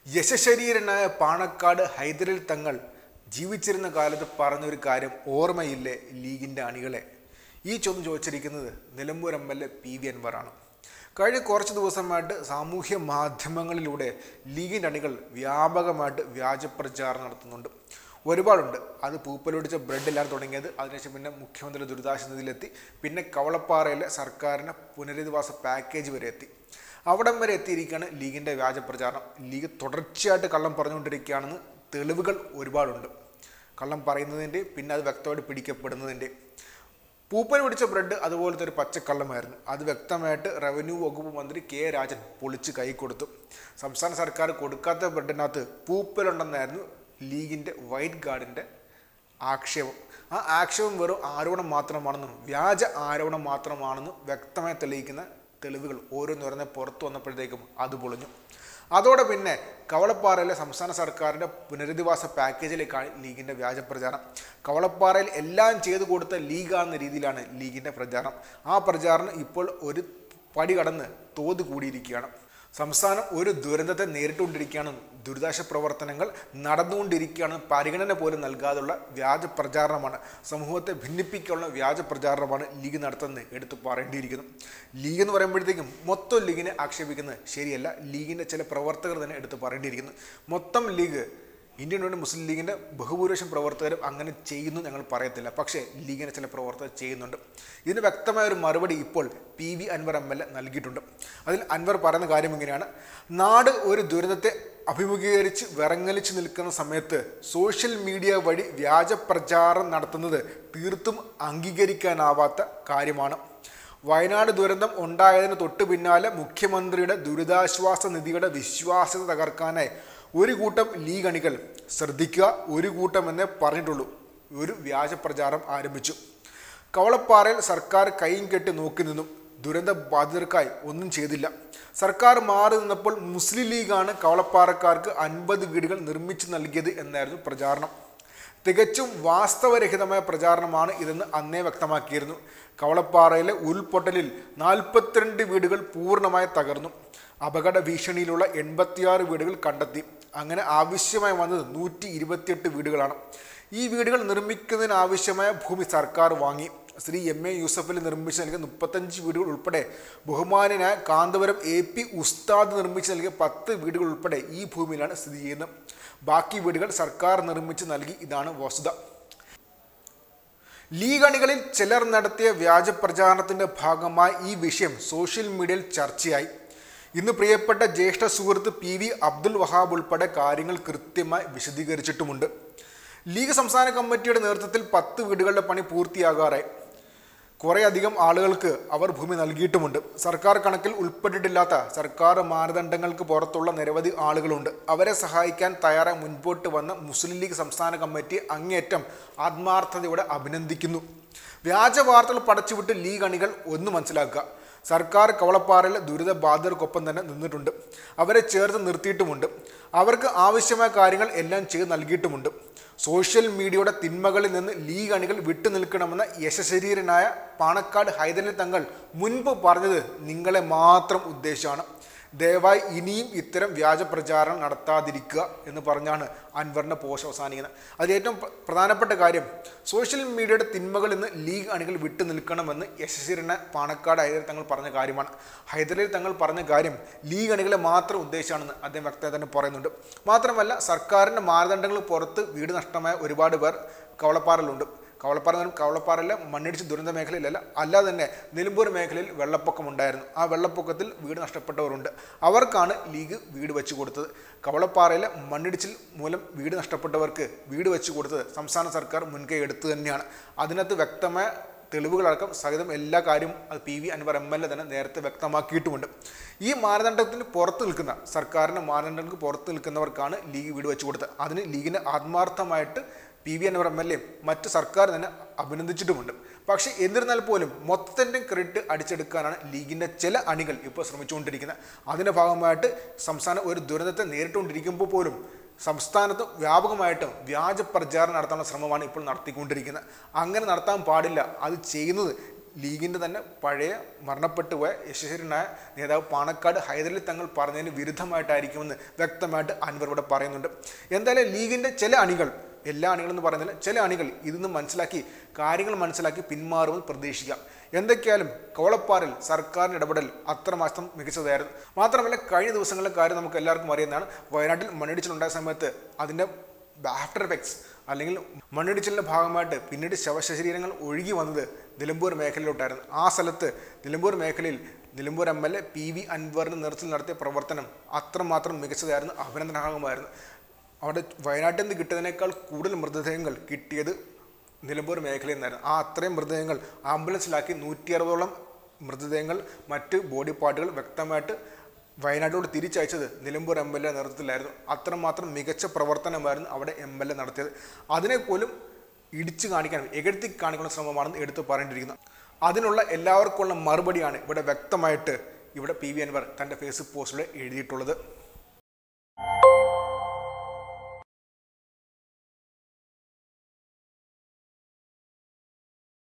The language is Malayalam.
യശശരീരനായ പാണക്കാട് ഹൈദരലി തങ്ങൾ ജീവിച്ചിരുന്ന കാലത്ത് പറഞ്ഞൊരു കാര്യം ഓർമ്മയില്ലേ ലീഗിൻ്റെ അണികളെ? ഈ ചോദ്യം ചോദിച്ചിരിക്കുന്നത് നിലമ്പൂർ MLA PV അൻവറാണ്. കഴിഞ്ഞ കുറച്ച് ദിവസമായിട്ട് സാമൂഹ്യ മാധ്യമങ്ങളിലൂടെ ലീഗിൻ്റെ അണികൾ വ്യാപകമായിട്ട് വ്യാജപ്രചാരണം നടത്തുന്നുണ്ട്. ഒരുപാടുണ്ട്. അത് പൂപ്പലൊടിച്ച ബ്രെഡിലാണ് തുടങ്ങിയത്. അതിനുശേഷം പിന്നെ മുഖ്യമന്ത്രി ദുരിതാശ്വാസ നിധിയിലെത്തി, പിന്നെ കവളപ്പാറയിലെ സർക്കാരിൻ്റെ പുനരധിവാസ പാക്കേജ് വരെ എത്തി. അവിടം വരെ എത്തിയിരിക്കുകയാണ് ലീഗിൻ്റെ വ്യാജപ്രചാരണം. ലീഗ് തുടർച്ചയായിട്ട് കള്ളം പറഞ്ഞുകൊണ്ടിരിക്കുകയാണെന്ന് തെളിവുകൾ ഒരുപാടുണ്ട്. കള്ളം പറയുന്നതിൻ്റെ പിന്നെ അത് വ്യക്തമായിട്ട് പിടിക്കപ്പെടുന്നതിൻ്റെ. പൂപ്പൽ പിടിച്ച ബ്രെഡ് അതുപോലത്തെ ഒരു പച്ചക്കള്ളമായിരുന്നു. അത് വ്യക്തമായിട്ട് റവന്യൂ വകുപ്പ് മന്ത്രി K. രാജൻ പൊളിച്ച് കൈ കൊടുത്തു. സംസ്ഥാന സർക്കാർ കൊടുക്കാത്ത ബ്രെഡിനകത്ത് പൂപ്പലുണ്ടെന്നായിരുന്നു ലീഗിൻ്റെ വൈറ്റ് ഗാർഡിൻ്റെ ആക്ഷേപം. ആ ആക്ഷേപം വെറും ആരോപണം മാത്രമാണെന്നും വ്യാജ ആരോപണം മാത്രമാണെന്നും വ്യക്തമായി തെളിയിക്കുന്ന തെളിവുകൾ ഓരോന്നോരോന്നെ പുറത്തു വന്നപ്പോഴത്തേക്കും അത് പൊളിഞ്ഞു. അതോടെ പിന്നെ കവളപ്പാറയിലെ സംസ്ഥാന സർക്കാരിൻ്റെ പുനരധിവാസ പാക്കേജിലേക്കാണ് ലീഗിൻ്റെ വ്യാജപ്രചാരണം. കവളപ്പാറയിൽ എല്ലാം ചെയ്തു കൊടുത്ത ലീഗാണെന്ന രീതിയിലാണ് ലീഗിൻ്റെ പ്രചാരണം. ആ പ്രചാരണം ഇപ്പോൾ ഒരു പടി കടന്ന് തോത് കൂടിയിരിക്കുകയാണ്. സംസ്ഥാനം ഒരു ദുരന്തത്തെ നേരിട്ടുകൊണ്ടിരിക്കുകയാണ്, ദുരിതാശ്വാസ പ്രവർത്തനങ്ങൾ നടന്നുകൊണ്ടിരിക്കുകയാണ്, പരിഗണന പോലും നൽകാതുള്ള വ്യാജ പ്രചാരണമാണ്, സമൂഹത്തെ ഭിന്നിപ്പിക്കാനുള്ള വ്യാജ പ്രചാരണമാണ് ലീഗ് നടത്തുന്നത് എടുത്തു പറയേണ്ടിയിരിക്കുന്നു. ലീഗ് എന്ന് പറയുമ്പോഴത്തേക്കും മൊത്തം ലീഗിനെ ആക്ഷേപിക്കുന്നത് ശരിയല്ല. ലീഗിൻ്റെ ചില പ്രവർത്തകർ തന്നെ എടുത്തു പറയേണ്ടിയിരിക്കുന്നു. മൊത്തം ലീഗ്, ഇന്ത്യൻ യൂണിയൻ മുസ്ലിം ലീഗിൻ്റെ ബഹുഭൂരിപക്ഷം പ്രവർത്തകരും അങ്ങനെ ചെയ്യുന്നു ഞങ്ങൾ പറയത്തില്ല. പക്ഷേ ലീഗിൻ്റെ ചില പ്രവർത്തകർ ചെയ്യുന്നുണ്ട്. ഇതിന് വ്യക്തമായ ഒരു മറുപടി ഇപ്പോൾ PV അൻവർ MLA നൽകിയിട്ടുണ്ട്. അതിൽ അൻവർ പറയുന്ന കാര്യം ഇങ്ങനെയാണ്: നാട് ഒരു ദുരന്തത്തെ അഭിമുഖീകരിച്ച് വിറങ്ങലിച്ച് നിൽക്കുന്ന സമയത്ത് സോഷ്യൽ മീഡിയ വഴി വ്യാജ പ്രചാരണം നടത്തുന്നത് തീർത്തും അംഗീകരിക്കാനാവാത്ത കാര്യമാണ്. വയനാട് ദുരന്തം ഉണ്ടായതിന് തൊട്ടു പിന്നാലെ മുഖ്യമന്ത്രിയുടെ ദുരിതാശ്വാസ നിധിയുടെ വിശ്വാസ്യത തകർക്കാനായി ഒരു കൂട്ടം ലീഗ് അണികൾ, ശ്രദ്ധിക്കുക, ഒരു കൂട്ടം എന്നേ പറഞ്ഞിട്ടുള്ളൂ, ഒരു വ്യാജ പ്രചാരണം ആരംഭിച്ചു. കവളപ്പാറയിൽ സർക്കാർ കൈയും കെട്ടി നോക്കി നിന്നും ദുരന്ത ബാധിതർക്കായി ഒന്നും ചെയ്തില്ല. സർക്കാർ മാറി നിന്നപ്പോൾ മുസ്ലിം ലീഗാണ് കവളപ്പാറക്കാർക്ക് 50 വീടുകൾ നിർമ്മിച്ചു നൽകിയത് എന്നായിരുന്നു പ്രചാരണം. തികച്ചും വാസ്തവരഹിതമായ പ്രചാരണമാണ് ഇതെന്ന് അന്നേ വ്യക്തമാക്കിയിരുന്നു. കവളപ്പാറയിലെ ഉരുൾപൊട്ടലിൽ 42 വീടുകൾ പൂർണ്ണമായി തകർന്നു. അപകട ഭീഷണിയിലുള്ള 86 വീടുകൾ കണ്ടെത്തി. അങ്ങനെ ആവശ്യമായി വന്നത് 128 വീടുകളാണ്. ഈ വീടുകൾ നിർമ്മിക്കുന്നതിനാവശ്യമായ ഭൂമി സർക്കാർ വാങ്ങി. ശ്രീ MA യൂസഫലി നിർമ്മിച്ച് നൽകിയ 35 വീടുകൾ ഉൾപ്പെടെ ബഹുമാനായ കാന്തപുരം AP ഉസ്താദ് നിർമ്മിച്ച് നൽകിയ 10 വീടുകൾ ഉൾപ്പെടെ ഈ ഭൂമിയിലാണ് സ്ഥിതി ചെയ്യുന്നത്. ബാക്കി വീടുകൾ സർക്കാർ നിർമ്മിച്ച് നൽകി. ഇതാണ് വസ്തുത. ലീഗ് അണികളിൽ ചിലർ നടത്തിയ വ്യാജ പ്രചാരണത്തിൻ്റെ ഭാഗമായി ഈ വിഷയം സോഷ്യൽ മീഡിയയിൽ ചർച്ചയായി. ഇന്ന് പ്രിയപ്പെട്ട ജ്യേഷ്ഠ സുഹൃത്ത് PV അബ്ദുൽ വഹാബ് ഉൾപ്പെടെ കാര്യങ്ങൾ കൃത്യമായി വിശദീകരിച്ചിട്ടുമുണ്ട്. ലീഗ് സംസ്ഥാന കമ്മിറ്റിയുടെ നേതൃത്വത്തിൽ 10 വീടുകളുടെ പണി പൂർത്തിയാകാറായി. കുറേയധികം ആളുകൾക്ക് അവർ ഭൂമി നൽകിയിട്ടുമുണ്ട്. സർക്കാർ കണക്കിൽ ഉൾപ്പെട്ടിട്ടില്ലാത്ത, സർക്കാർ മാനദണ്ഡങ്ങൾക്ക് പുറത്തുള്ള നിരവധി ആളുകളുണ്ട്. അവരെ സഹായിക്കാൻ തയ്യാറായി മുൻപോട്ട് വന്ന മുസ്ലിം ലീഗ് സംസ്ഥാന കമ്മിറ്റി അങ്ങേയറ്റം ആത്മാർത്ഥതയോടെ അഭിനന്ദിക്കുന്നു. വ്യാജ വാർത്തകൾ പടച്ചുവിട്ട് ലീഗ് അണികൾ ഒന്ന് മനസ്സിലാക്കുക: സർക്കാർ കവളപ്പാറയിലെ ദുരിതബാധിതർക്കൊപ്പം തന്നെ നിന്നിട്ടുണ്ട്. അവരെ ചേർത്ത് നിർത്തിയിട്ടുമുണ്ട്. അവർക്ക് ആവശ്യമായ കാര്യങ്ങൾ എല്ലാം ചെയ്ത് നൽകിയിട്ടുമുണ്ട്. സോഷ്യൽ മീഡിയയുടെ തിന്മകളിൽ നിന്ന് ലീഗ് അണികൾ വിട്ടുനിൽക്കണമെന്ന യശശരീരനായ പാണക്കാട് ഹൈദരലി തങ്ങൾ മുൻപ് പറഞ്ഞത് നിങ്ങളെ മാത്രം ഉദ്ദേശമാണ്. ദയവായി ഇനിയും ഇത്തരം വ്യാജ പ്രചാരണം നടത്താതിരിക്കുക എന്ന് പറഞ്ഞാണ് അൻവറിൻ്റെ പോസ്റ്റ് അവസാനിക്കുന്നത്. അതിൽ ഏറ്റവും പ്രധാനപ്പെട്ട കാര്യം, സോഷ്യൽ മീഡിയയുടെ തിന്മകളിൽ നിന്ന് ലീഗ് അണികൾ വിട്ടു നിൽക്കണമെന്ന് യശസ്വരന പാണക്കാട് ഹൈദരലി തങ്ങൾ പറഞ്ഞ കാര്യമാണ്. ഹൈദരലി തങ്ങൾ പറഞ്ഞ കാര്യം ലീഗ് അണികളെ മാത്രം ഉദ്ദേശമാണെന്ന് അദ്ദേഹം വ്യക്തമായി തന്നെ പറയുന്നുണ്ട്. മാത്രമല്ല, സർക്കാരിൻ്റെ മാനദണ്ഡങ്ങൾ പുറത്ത് വീട് നഷ്ടമായ ഒരുപാട് പേർ കവളപ്പാറയിലുണ്ട്. കവളപ്പാറയിലെ മണ്ണിടിച്ച് ദുരന്ത മേഖലയിലല്ല, അല്ലാതെ തന്നെ നിലമ്പൂർ മേഖലയിൽ വെള്ളപ്പൊക്കമുണ്ടായിരുന്നു. ആ വെള്ളപ്പൊക്കത്തിൽ വീട് നഷ്ടപ്പെട്ടവരുണ്ട്. അവർക്കാണ് ലീഗ് വീട് വെച്ച് കൊടുത്തത്. കവളപ്പാറയിലെ മണ്ണിടിച്ചിൽ മൂലം വീട് നഷ്ടപ്പെട്ടവർക്ക് വീട് വെച്ച് കൊടുത്തത് സംസ്ഥാന സർക്കാർ മുൻകൈ എടുത്തു തന്നെയാണ്. അതിനകത്ത് വ്യക്തമായ തെളിവുകളടക്കം സഹിതം എല്ലാ കാര്യവും അത് PV അൻവർ MLA തന്നെ നേരത്തെ വ്യക്തമാക്കിയിട്ടുമുണ്ട്. ഈ മാനദണ്ഡത്തിന് പുറത്ത് നിൽക്കുന്ന, സർക്കാരിൻ്റെ മാനദണ്ഡങ്ങൾക്ക് പുറത്ത് നിൽക്കുന്നവർക്കാണ് ലീഗ് വീട് വെച്ച് കൊടുത്തത്. അതിന് ലീഗിനെ ആത്മാർത്ഥമായിട്ട് PV അൻവർ MLA മറ്റ് സർക്കാർ തന്നെ അഭിനന്ദിച്ചിട്ടുമുണ്ട്. പക്ഷേ എന്നിരുന്നാൽ പോലും മൊത്തത്തിൻ്റെ ക്രെഡിറ്റ് അടിച്ചെടുക്കാനാണ് ലീഗിൻ്റെ ചില അണികൾ ഇപ്പോൾ ശ്രമിച്ചുകൊണ്ടിരിക്കുന്നത്. അതിൻ്റെ ഭാഗമായിട്ട് സംസ്ഥാനം ഒരു ദുരന്തത്തെ നേരിട്ടുകൊണ്ടിരിക്കുമ്പോൾ പോലും സംസ്ഥാനത്ത് വ്യാപകമായിട്ട് വ്യാജ പ്രചാരണം നടത്താനുള്ള ശ്രമമാണ് ഇപ്പോൾ നടത്തിക്കൊണ്ടിരിക്കുന്നത്. അങ്ങനെ നടത്താൻ പാടില്ല. അത് ചെയ്യുന്നത് ലീഗിൻ്റെ തന്നെ പഴയ മരണപ്പെട്ടു പോയ യശസ്വരനായ നേതാവ് പാണക്കാട് ഹൈദരലി തങ്ങൾ പറഞ്ഞതിന് വിരുദ്ധമായിട്ടായിരിക്കുമെന്ന് വ്യക്തമായിട്ട് അൻവർ ഇവിടെ പറയുന്നുണ്ട്. എന്തായാലും ലീഗിൻ്റെ ചില അണികൾ, എല്ലാ അണികളെന്ന് പറയുന്നില്ല, ചില അണികൾ ഇതൊന്ന് മനസ്സിലാക്കി കാര്യങ്ങൾ മനസ്സിലാക്കി പിന്മാറുമെന്ന് പ്രതീക്ഷിക്കാം. എന്തൊക്കെയായാലും കോളപ്പാറിൽ സർക്കാരിൻ്റെ ഇടപെടൽ അത്രമാത്രം മികച്ചതായിരുന്നു. മാത്രമല്ല കഴിഞ്ഞ ദിവസങ്ങളിലെ കാര്യം നമുക്ക് എല്ലാവർക്കും അറിയുന്നതാണ്. വയനാട്ടിൽ മണ്ണിടിച്ചിലുണ്ടായ സമയത്ത് അതിൻ്റെ ആഫ്റ്റർ എഫക്ട്സ് അല്ലെങ്കിൽ മണ്ണിടിച്ചിലിൻ്റെ ഭാഗമായിട്ട് പിന്നീട് ശവശരീരങ്ങൾ ഒഴുകി വന്നത് നിലമ്പൂർ മേഖലയിലോട്ടായിരുന്നു. ആ സ്ഥലത്ത് നിലമ്പൂർ മേഖലയിൽ നിലമ്പൂർ MLA PV അൻവറിൻ്റെ നേതൃത്വത്തിൽ നടത്തിയ പ്രവർത്തനം അത്രമാത്രം മികച്ചതായിരുന്നു, അഭിനന്ദനാർഹമായിരുന്നു. അവിടെ വയനാട്ടിൽ നിന്ന് കിട്ടിയതിനേക്കാൾ കൂടുതൽ മൃതദേഹങ്ങൾ കിട്ടിയത് നിലമ്പൂർ മേഖലയിൽ നിന്നായിരുന്നു. ആ അത്രയും മൃതദേഹങ്ങൾ ആംബുലൻസിലാക്കി 160ഓളം മൃതദേഹങ്ങൾ മറ്റ് ബോഡി പാർട്ടുകൾ വ്യക്തമായിട്ട് വയനാട്ടിലോട് തിരിച്ചയച്ചത് നിലമ്പൂർ MLA നേതൃത്വത്തിലായിരുന്നു. അത്രമാത്രം മികച്ച പ്രവർത്തനമായിരുന്നു അവിടെ MLA നടത്തിയത്. അതിനെപ്പോലും ഇടിച്ചു കാണിക്കാനും എകഴ്ത്തി കാണിക്കുന്ന ശ്രമമാണെന്ന് എടുത്തു പറയേണ്ടിയിരിക്കുന്നു. അതിനുള്ള എല്ലാവർക്കുമുള്ള മറുപടിയാണ് ഇവിടെ വ്യക്തമായിട്ട് ഇവിടെ PV അൻവർ തൻ്റെ ഫേസ്ബുക്ക് പോസ്റ്റിലൂടെ എഴുതിയിട്ടുള്ളത്.